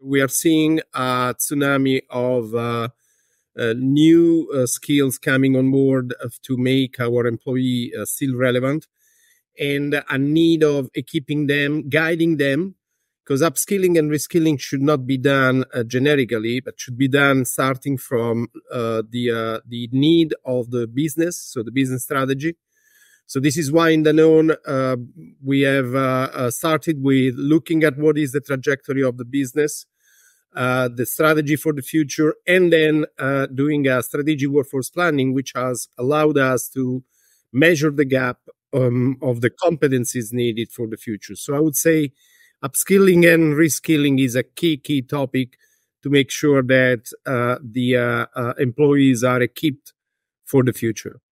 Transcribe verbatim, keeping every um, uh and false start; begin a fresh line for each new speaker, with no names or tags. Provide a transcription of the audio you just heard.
We are seeing a tsunami of uh, uh, new uh, skills coming on board to make our employee uh, still relevant, and a need of equipping them, guiding them, because upskilling and reskilling should not be done uh, generically, but should be done starting from uh, the uh, the need of the business, so the business strategy. So this is why in Danon uh, we have uh, uh, started with looking at what is the trajectory of the business, uh, the strategy for the future, and then uh, doing a strategic workforce planning, which has allowed us to measure the gap um, of the competencies needed for the future. So I would say upskilling and reskilling is a key, key topic to make sure that uh, the uh, uh, employees are equipped for the future.